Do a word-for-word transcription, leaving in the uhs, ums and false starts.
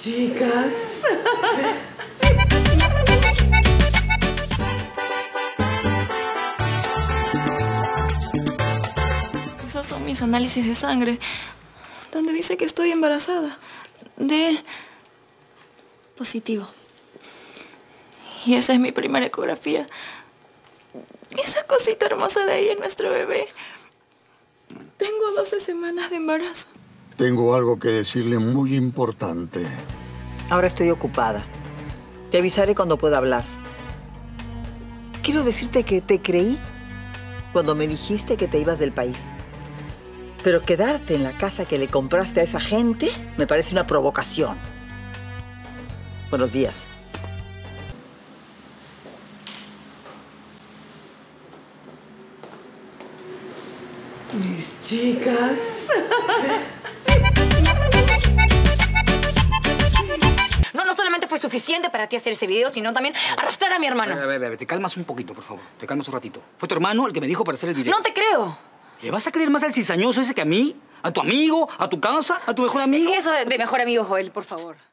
chicas. Esos son mis análisis de sangre, donde dice que estoy embarazada de él. Positivo. Y esa es mi primera ecografía. Esa cosita hermosa de ahí es nuestro bebé. Tengo doce semanas de embarazo. Tengo algo que decirle muy importante. Ahora estoy ocupada. Te avisaré cuando pueda hablar. Quiero decirte que te creí cuando me dijiste que te ibas del país. Pero quedarte en la casa que le compraste a esa gente me parece una provocación. Buenos días. Mis chicas. No, no solamente fue suficiente para ti hacer ese video, sino también arrastrar a mi hermano. A ver, a ver, a ver, te calmas un poquito, por favor. Te calmas un ratito. Fue tu hermano el que me dijo para hacer el video. No te creo. ¿Le vas a creer más al cizañoso ese que a mí? ¿A tu amigo? ¿A tu casa? ¿A tu mejor amigo? Eso de, de mejor amigo, Joel, por favor.